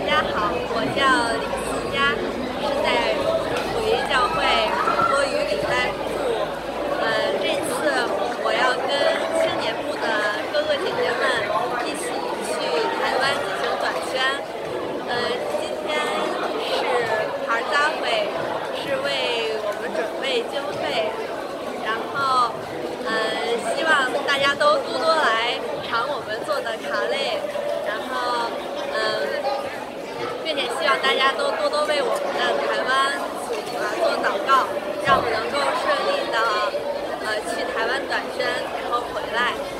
家好，我叫李思佳，是在普音教会多语礼拜部。这次我要跟青年部的哥哥姐姐们一起去台湾进行短宣。今天是牌搭会，是为我们准备经费，然后希望大家都多多来尝我们做的卡类，然后并且希望大家都多多为我们的台湾做祷告，让我们能够顺利的去台湾短宣，然后回来。